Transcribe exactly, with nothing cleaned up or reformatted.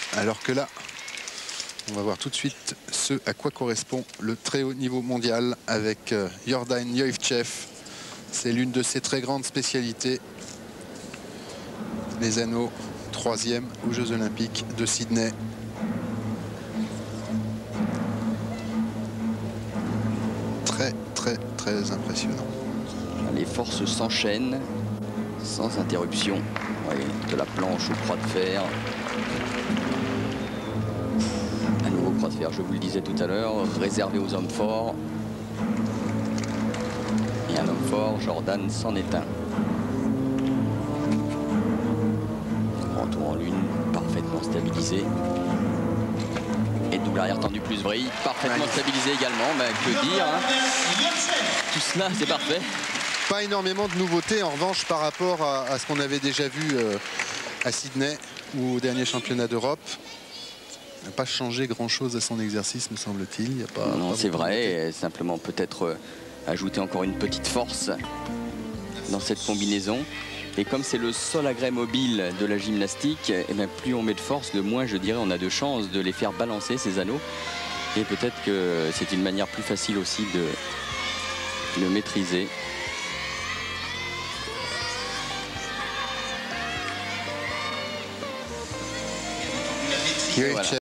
Alors que là, on va voir tout de suite ce à quoi correspond le très haut niveau mondial avec euh, Yordan Yoivtchev. C'est l'une de ses très grandes spécialités. Les anneaux, troisième aux Jeux Olympiques de Sydney. Très, très, très impressionnant. Les forces s'enchaînent sans interruption. Oui, de la planche au croix de fer. Un nouveau croix de fer, je vous le disais tout à l'heure, réservé aux hommes forts. Et un homme fort, Jordan, s'en est un. Grand tour en lune, parfaitement stabilisé. Et double arrière tendu plus vrille, parfaitement ouais. stabilisé également. Ben, que dire, hein. Tout cela, c'est parfait. Pas énormément de nouveautés en revanche par rapport à, à ce qu'on avait déjà vu euh, à Sydney ou au dernier championnat d'Europe. Il n'a pas changé grand-chose à son exercice, me semble-t-il. Non, c'est vrai. Simplement peut-être euh, ajouter encore une petite force dans cette combinaison. Et comme c'est le seul agrès mobile de la gymnastique, eh bien, plus on met de force, de moins, je dirais, on a de chances de les faire balancer, ces anneaux. Et peut-être que c'est une manière plus facile aussi de le maîtriser. Voilà.